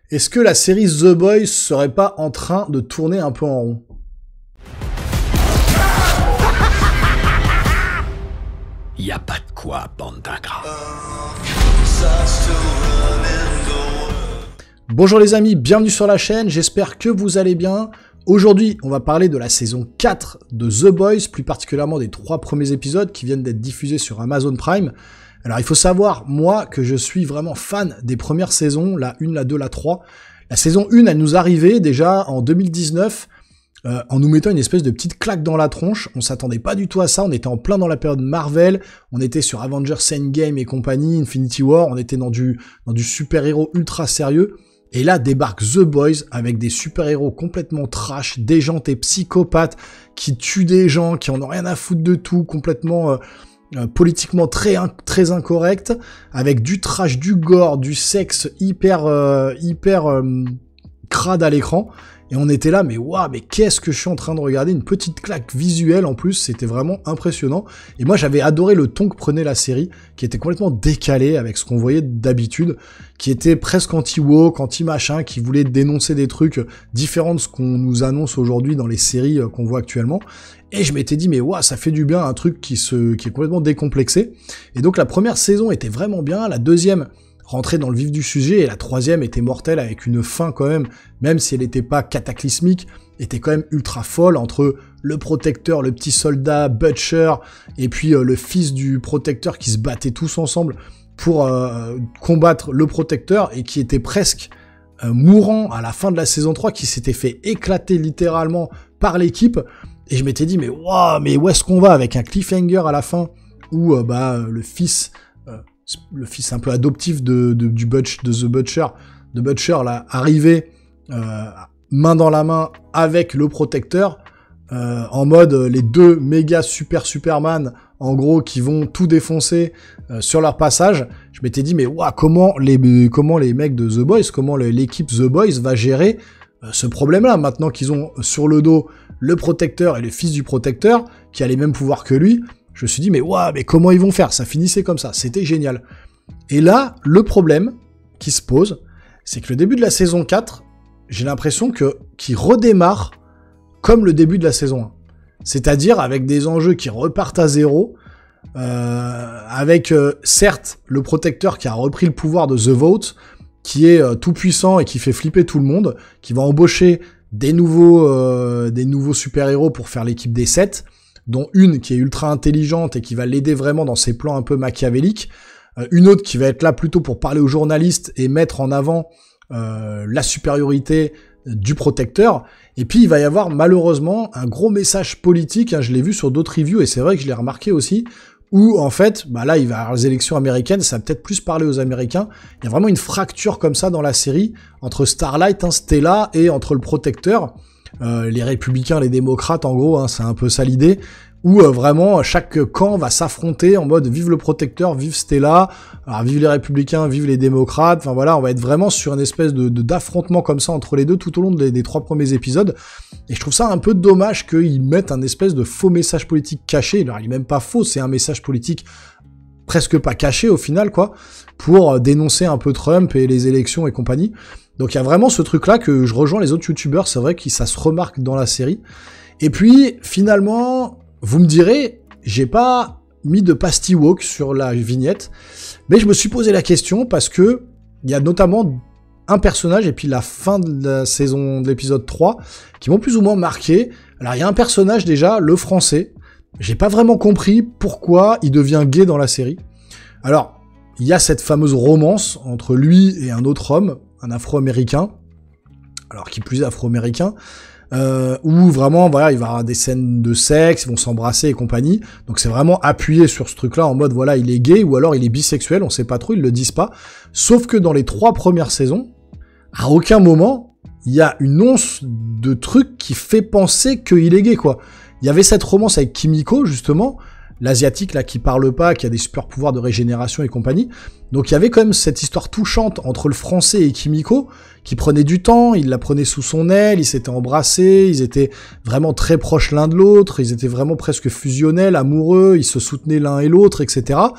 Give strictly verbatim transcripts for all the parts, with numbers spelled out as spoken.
Est-ce que la série The Boys serait pas en train de tourner un peu en rond? Y a pas de quoi, bande d'ingrats. Bonjour les amis, bienvenue sur la chaîne, j'espère que vous allez bien. Aujourd'hui, on va parler de la saison quatre de The Boys, plus particulièrement des trois premiers épisodes qui viennent d'être diffusés sur Amazon Prime. Alors il faut savoir, moi, que je suis vraiment fan des premières saisons, la un, la deux, la trois. La saison un, elle nous arrivait déjà en deux mille dix-neuf, euh, en nous mettant une espèce de petite claque dans la tronche. On s'attendait pas du tout à ça, on était en plein dans la période Marvel, on était sur Avengers Endgame et compagnie, Infinity War, on était dans du, dans du super-héros ultra sérieux. Et là débarque The Boys avec des super-héros complètement trash, déjantés, psychopathes, qui tuent des gens, qui en ont rien à foutre de tout, complètement... Euh, Euh, politiquement très très incorrect, avec du trash, du gore, du sexe hyper euh, hyper euh, crade à l'écran, et on était là, mais waouh, mais qu'est-ce que je suis en train de regarder, une petite claque visuelle en plus, c'était vraiment impressionnant. Et moi j'avais adoré le ton que prenait la série, qui était complètement décalé avec ce qu'on voyait d'habitude, qui était presque anti-woke, anti-machin, qui voulait dénoncer des trucs différents de ce qu'on nous annonce aujourd'hui dans les séries qu'on voit actuellement. Et je m'étais dit, mais waouh, ça fait du bien, un truc qui se, qui est complètement décomplexé. Et donc la première saison était vraiment bien, la deuxième rentrait dans le vif du sujet, et la troisième était mortelle avec une fin quand même, même si elle n'était pas cataclysmique, était quand même ultra folle, entre le protecteur, le petit soldat, Butcher, et puis euh, le fils du protecteur qui se battaient tous ensemble pour euh, combattre le protecteur, et qui était presque euh, mourant à la fin de la saison trois, qui s'était fait éclater littéralement par l'équipe. Et je m'étais dit, mais waouh, mais où est-ce qu'on va, avec un cliffhanger à la fin, où euh, bah le fils, euh, le fils un peu adoptif de, de du Butch, de The Butcher, de Butcher là, arrivé euh, main dans la main avec le protecteur, euh, en mode euh, les deux méga super Superman, en gros, qui vont tout défoncer euh, sur leur passage. Je m'étais dit, mais waouh, comment les comment les mecs de The Boys, comment l'équipe The Boys va gérer euh, ce problème-là, maintenant qu'ils ont sur le dos le protecteur et le fils du protecteur, qui a les mêmes pouvoirs que lui. Je me suis dit, mais waouh, mais comment ils vont faire? Ça finissait comme ça, c'était génial. Et là, le problème qui se pose, c'est que le début de la saison quatre, j'ai l'impression que qu'il redémarre comme le début de la saison un. C'est-à-dire avec des enjeux qui repartent à zéro, euh, avec euh, certes le protecteur qui a repris le pouvoir de The Vote, qui est euh, tout puissant et qui fait flipper tout le monde, qui va embaucher des nouveaux euh, des nouveaux super-héros pour faire l'équipe des sept, dont une qui est ultra intelligente et qui va l'aider vraiment dans ses plans un peu machiavéliques, euh, une autre qui va être là plutôt pour parler aux journalistes et mettre en avant euh, la supériorité du protecteur. Et puis il va y avoir malheureusement un gros message politique, hein, je l'ai vu sur d'autres reviews et c'est vrai que je l'ai remarqué aussi, où en fait, bah là il va y avoir les élections américaines, ça va peut-être plus parler aux Américains. Il y a vraiment une fracture comme ça dans la série, entre Starlight, hein, Stella, et entre le protecteur, euh, les républicains, les démocrates en gros, hein, c'est un peu ça l'idée, où euh, vraiment chaque camp va s'affronter en mode vive le protecteur, vive Stella, alors vive les républicains, vive les démocrates, enfin voilà, on va être vraiment sur une espèce de, de d'affrontement comme ça entre les deux tout au long des, des trois premiers épisodes. Et je trouve ça un peu dommage qu'ils mettent un espèce de faux message politique caché. Alors il est même pas faux, c'est un message politique presque pas caché au final, quoi, pour dénoncer un peu Trump et les élections et compagnie. Donc il y a vraiment ce truc-là que je rejoins les autres youtubeurs, c'est vrai que ça se remarque dans la série. Et puis finalement, vous me direz, j'ai pas mis de pasty woke sur la vignette, mais je me suis posé la question parce que il y a notamment un personnage et puis la fin de la saison de l'épisode trois qui m'ont plus ou moins marqué. Alors il y a un personnage déjà, le français, j'ai pas vraiment compris pourquoi il devient gay dans la série. Alors, il y a cette fameuse romance entre lui et un autre homme, un afro-américain, alors qui plus est afro-américain, euh, où vraiment, voilà, il va y avoir des scènes de sexe, ils vont s'embrasser et compagnie, donc c'est vraiment appuyé sur ce truc-là, en mode, voilà, il est gay, ou alors il est bisexuel, on sait pas trop, ils le disent pas, sauf que dans les trois premières saisons, à aucun moment, il y a une once de truc qui fait penser qu'il est gay, quoi. Il y avait cette romance avec Kimiko, justement, l'asiatique, là, qui parle pas, qui a des super pouvoirs de régénération et compagnie. Donc il y avait quand même cette histoire touchante entre le français et Kimiko, qui prenait du temps, il la prenait sous son aile, ils s'étaient embrassés, ils étaient vraiment très proches l'un de l'autre, ils étaient vraiment presque fusionnels, amoureux, ils se soutenaient l'un et l'autre, et cetera.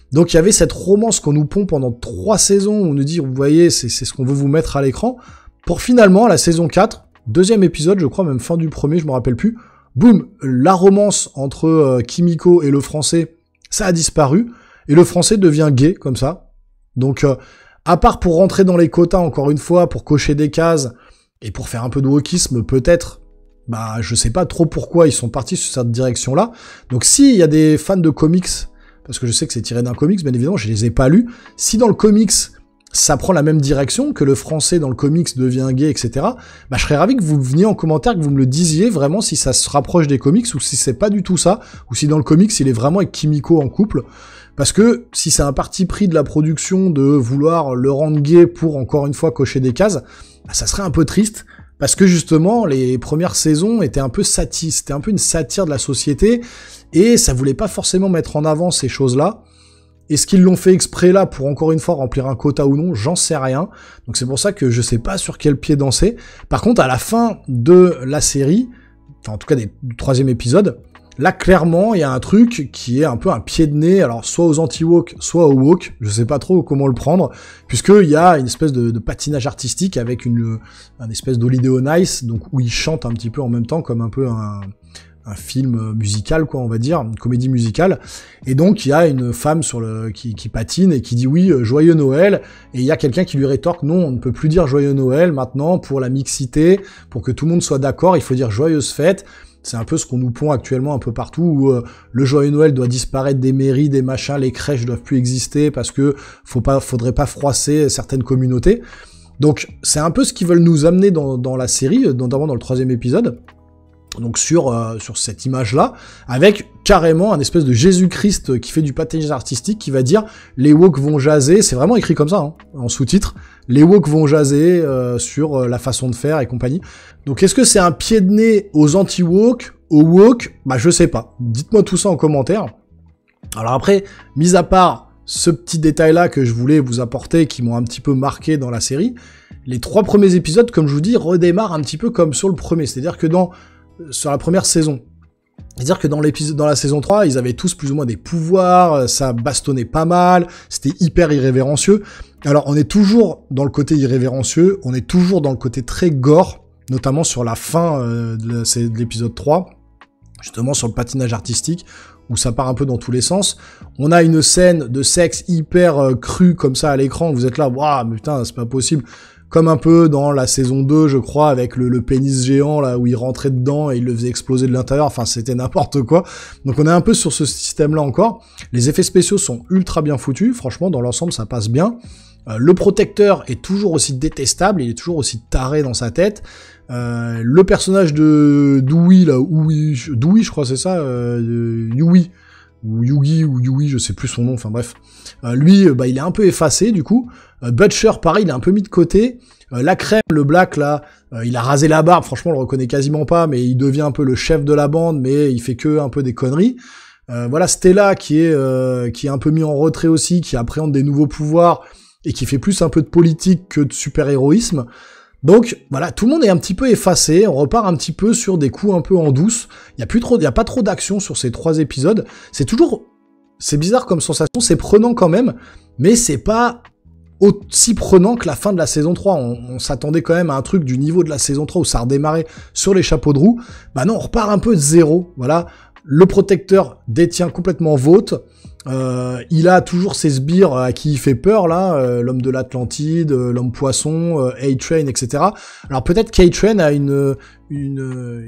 Donc il y avait cette romance qu'on nous pond pendant trois saisons, on nous dit, vous voyez, c'est c'est ce qu'on veut vous mettre à l'écran, pour finalement, la saison quatre, deuxième épisode, je crois, même fin du premier, je me rappelle plus, boum, la romance entre euh, Kimiko et le français, ça a disparu, et le français devient gay, comme ça. Donc, euh, à part pour rentrer dans les quotas, encore une fois, pour cocher des cases, et pour faire un peu de wokisme, peut-être, bah, je sais pas trop pourquoi ils sont partis sur cette direction-là. Donc, s'il y a des fans de comics, parce que je sais que c'est tiré d'un comics, bien évidemment, je les ai pas lus, si dans le comics, ça prend la même direction, que le français dans le comics devient gay, et cetera, bah, je serais ravi que vous veniez en commentaire, que vous me le disiez vraiment si ça se rapproche des comics, ou si c'est pas du tout ça, ou si dans le comics, il est vraiment avec Kimiko en couple. Parce que si c'est un parti pris de la production de vouloir le rendre gay pour, encore une fois, cocher des cases, bah, ça serait un peu triste, parce que justement, les premières saisons étaient un peu sati- c'était un peu une satire de la société, et ça voulait pas forcément mettre en avant ces choses-là. Est-ce qu'ils l'ont fait exprès là pour encore une fois remplir un quota ou non? J'en sais rien. Donc c'est pour ça que je sais pas sur quel pied danser. Par contre, à la fin de la série, enfin en tout cas des, du troisième épisode, là clairement il y a un truc qui est un peu un pied de nez, alors soit aux anti-woke, soit aux woke, je sais pas trop comment le prendre, puisqu'il y a une espèce de, de patinage artistique avec une, une espèce d'Holiday on Ice, donc où ils chantent un petit peu en même temps comme un peu un... un film musical, quoi, on va dire, une comédie musicale. Et donc, il y a une femme sur le, qui, qui patine et qui dit oui, euh, joyeux Noël. Et il y a quelqu'un qui lui rétorque non, on ne peut plus dire joyeux Noël maintenant pour la mixité, pour que tout le monde soit d'accord, il faut dire joyeuse fête. C'est un peu ce qu'on nous pond actuellement un peu partout, où euh, le joyeux Noël doit disparaître des mairies, des machins, les crèches doivent plus exister parce que faut pas, faudrait pas froisser certaines communautés. Donc, c'est un peu ce qu'ils veulent nous amener dans, dans la série, notamment dans le troisième épisode. Donc sur euh, sur cette image-là, avec carrément un espèce de Jésus-Christ qui fait du patinage artistique, qui va dire « les woke vont jaser », c'est vraiment écrit comme ça, hein, en sous-titre, « les woke vont jaser euh, sur euh, la façon de faire et compagnie ». Donc est-ce que c'est un pied de nez aux anti-woke, aux woke? Bah je sais pas, dites-moi tout ça en commentaire. Alors après, mis à part ce petit détail-là que je voulais vous apporter, qui m'ont un petit peu marqué dans la série, les trois premiers épisodes, comme je vous dis, redémarrent un petit peu comme sur le premier, c'est-à-dire que dans sur la première saison. C'est-à-dire que dans l'épisode, dans la saison trois, ils avaient tous plus ou moins des pouvoirs, ça bastonnait pas mal, c'était hyper irrévérencieux. Alors, on est toujours dans le côté irrévérencieux, on est toujours dans le côté très gore, notamment sur la fin euh, de l'épisode trois, justement sur le patinage artistique, où ça part un peu dans tous les sens. On a une scène de sexe hyper euh, crue comme ça à l'écran, vous êtes là, waouh, putain, c'est pas possible. Comme un peu dans la saison deux, je crois, avec le, le pénis géant, là, où il rentrait dedans et il le faisait exploser de l'intérieur, enfin, c'était n'importe quoi. Donc on est un peu sur ce système-là encore. Les effets spéciaux sont ultra bien foutus, franchement, dans l'ensemble, ça passe bien. Euh, le protecteur est toujours aussi détestable, il est toujours aussi taré dans sa tête. Euh, le personnage de Dewey, là, Dewey, Dewey, je crois, c'est ça, euh, Yui, ou Yugi, ou Yui, je sais plus son nom, enfin bref. Euh, lui, bah, il est un peu effacé, du coup. Euh, Butcher, pareil, il est un peu mis de côté. Euh, la crème, le Black, là, euh, il a rasé la barbe, franchement, on le reconnaît quasiment pas, mais il devient un peu le chef de la bande, mais il fait que un peu des conneries. Euh, voilà, Stella, qui est, euh, qui est un peu mis en retrait aussi, qui appréhende des nouveaux pouvoirs, et qui fait plus un peu de politique que de super-héroïsme. Donc, voilà, tout le monde est un petit peu effacé, on repart un petit peu sur des coups un peu en douce. Il y a plus trop, il y a pas trop d'action sur ces trois épisodes. C'est toujours, c'est bizarre comme sensation, c'est prenant quand même, mais c'est pas aussi prenant que la fin de la saison trois. On, on s'attendait quand même à un truc du niveau de la saison trois où ça redémarrait sur les chapeaux de roue. Bah non, on repart un peu de zéro, voilà. Le protecteur détient complètement Vought. Euh, il a toujours ses sbires à qui il fait peur, là, euh, l'homme de l'Atlantide, euh, l'homme poisson, euh, A-Train, et cetera. Alors peut-être qu'A-Train a une, une, euh,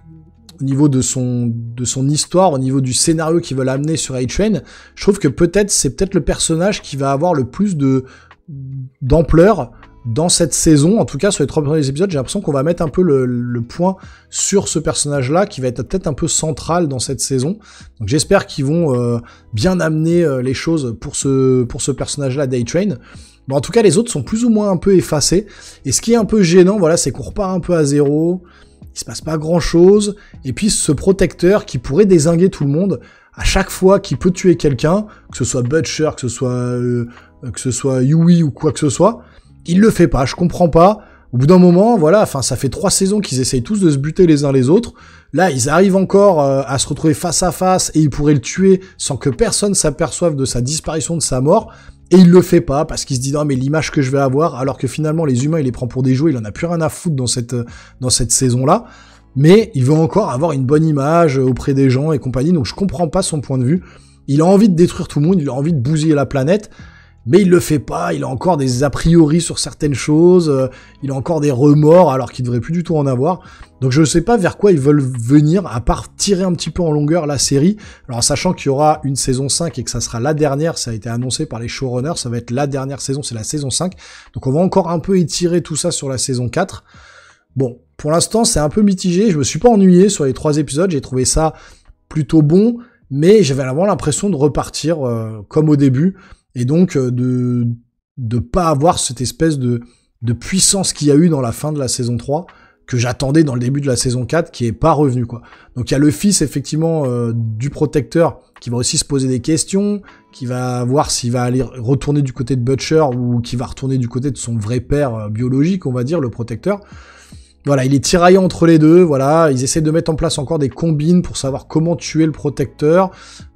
au niveau de son, de son histoire, au niveau du scénario qu'ils veulent amener sur A-Train, je trouve que peut-être, c'est peut-être le personnage qui va avoir le plus de, d'ampleur dans cette saison. En tout cas, sur les trois premiers épisodes, j'ai l'impression qu'on va mettre un peu le, le point sur ce personnage-là, qui va être peut-être un peu central dans cette saison. Donc j'espère qu'ils vont euh, bien amener euh, les choses pour ce, pour ce personnage-là d'A-Train. Bon, en tout cas, les autres sont plus ou moins un peu effacés. Et ce qui est un peu gênant, voilà, c'est qu'on repart un peu à zéro, il se passe pas grand-chose, et puis ce protecteur qui pourrait dézinguer tout le monde, à chaque fois qu'il peut tuer quelqu'un, que ce soit Butcher, que ce soit, euh, que ce soit Yui ou quoi que ce soit, il le fait pas, je comprends pas. Au bout d'un moment, voilà, enfin, ça fait trois saisons qu'ils essayent tous de se buter les uns les autres. Là, ils arrivent encore euh, à se retrouver face à face et ils pourraient le tuer sans que personne s'aperçoive de sa disparition, de sa mort. Et il le fait pas parce qu'il se dit non mais l'image que je vais avoir, alors que finalement les humains il les prend pour des jouets, il en a plus rien à foutre dans cette dans cette saison là. Mais il veut encore avoir une bonne image auprès des gens et compagnie. Donc je comprends pas son point de vue. Il a envie de détruire tout le monde, il a envie de bousiller la planète. Mais il le fait pas, il a encore des a priori sur certaines choses, euh, il a encore des remords alors qu'il devrait plus du tout en avoir. Donc je sais pas vers quoi ils veulent venir, à part tirer un petit peu en longueur la série. Alors sachant qu'il y aura une saison cinq et que ça sera la dernière, ça a été annoncé par les showrunners, ça va être la dernière saison, c'est la saison cinq. Donc on va encore un peu étirer tout ça sur la saison quatre. Bon, pour l'instant c'est un peu mitigé, je me suis pas ennuyé sur les trois épisodes, j'ai trouvé ça plutôt bon, mais j'avais vraiment l'impression de repartir euh, comme au début. Et donc de de pas avoir cette espèce de de puissance qu'il y a eu dans la fin de la saison trois que j'attendais dans le début de la saison quatre qui est pas revenu quoi. Donc il y a le fils effectivement euh, du protecteur qui va aussi se poser des questions, qui va voir s'il va aller retourner du côté de Butcher ou qui va retourner du côté de son vrai père euh, biologique, on va dire, le protecteur. Voilà, il est tiraillé entre les deux, voilà, ils essaient de mettre en place encore des combines pour savoir comment tuer le protecteur,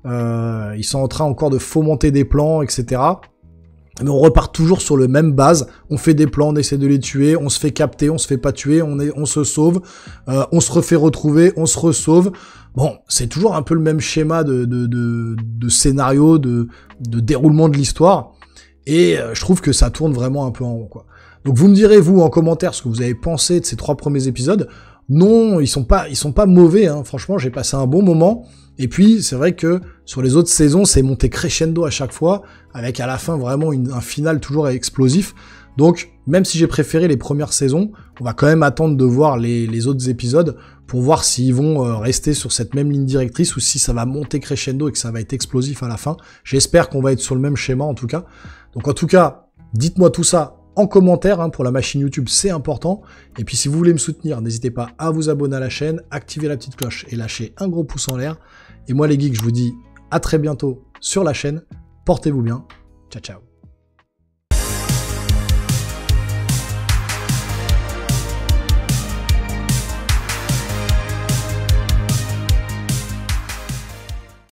euh, ils sont en train encore de fomenter des plans, et cetera. Mais on repart toujours sur le même base, on fait des plans, on essaie de les tuer, on se fait capter, on se fait pas tuer, on, est, on se sauve, euh, on se refait retrouver, on se resauve. Bon, c'est toujours un peu le même schéma de, de, de, de scénario, de, de déroulement de l'histoire, et euh, je trouve que ça tourne vraiment un peu en rond, quoi. Donc vous me direz, vous, en commentaire, ce que vous avez pensé de ces trois premiers épisodes. Non, ils sont pas, ils sont pas mauvais, hein. Franchement, j'ai passé un bon moment. Et puis, c'est vrai que sur les autres saisons, c'est monté crescendo à chaque fois, avec à la fin vraiment une, un final toujours explosif. Donc, même si j'ai préféré les premières saisons, on va quand même attendre de voir les, les autres épisodes pour voir s'ils vont euh, rester sur cette même ligne directrice ou si ça va monter crescendo et que ça va être explosif à la fin. J'espère qu'on va être sur le même schéma, en tout cas. Donc, en tout cas, dites-moi tout ça en commentaire, hein, pour la machine YouTube, c'est important. Et puis si vous voulez me soutenir, n'hésitez pas à vous abonner à la chaîne, activer la petite cloche et lâcher un gros pouce en l'air. Et moi les geeks, je vous dis à très bientôt sur la chaîne. Portez-vous bien. Ciao, ciao.